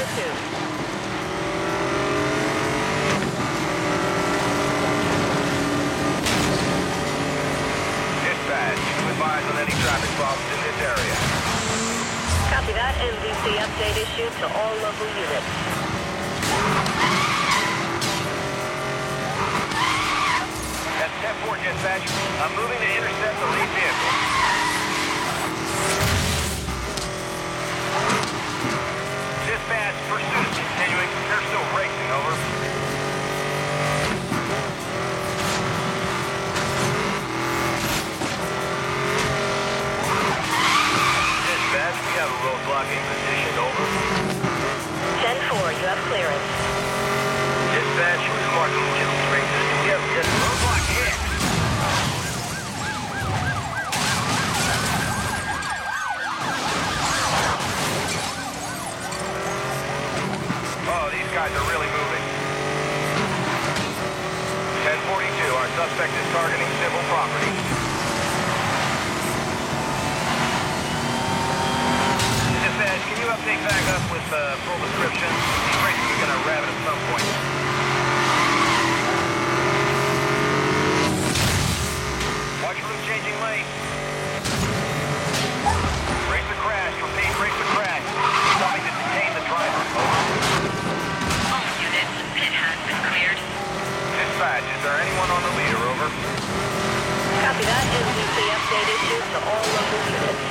pursuit. Dispatch, you advise on any traffic problems in this area. Copy that. NBC update issued to all local units. That's 10-4 dispatch. I'm moving to intercept the lead vehicle. Dispatch, pursuit is continuing. They're still racing, over. Dispatch, we have a roadblock in position, over. 10-4, you have clearance. Dispatch, who's marking Kittle Springs? Do we have this roadblock hit? Oh, these guys are really moving. 1042, our suspect is targeting civil property. Dispatch, can you update back up with full description? These races are gonna rabbit at some point. Watch route changing lane. Brace the crash. Repeat, brace the crash. Stopping to detain the driver. Over. All units, pit has been cleared. Dispatch, is there anyone on the leader? Over. Copy that. NBC update issued to all local units.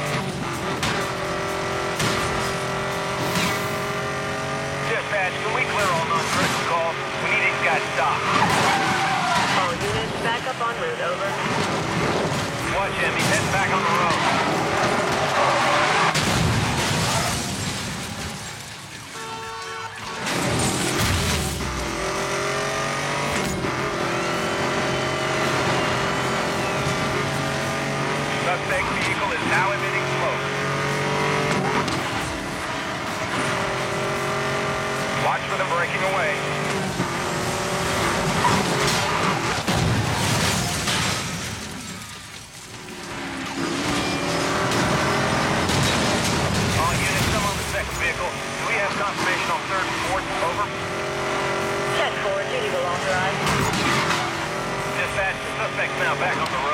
Dispatch, can we clear all non-critical calls? We need these guys stopped. All units back up en route, over. Watch him, he's heading back on the road. Suspect vehicle is now emitting smoke. Watch for them breaking away. All units, come on the second vehicle. Do we have confirmation on third and fourth? Over. 10-4, duty will authorize. Dispatch, the suspect's now back on the road.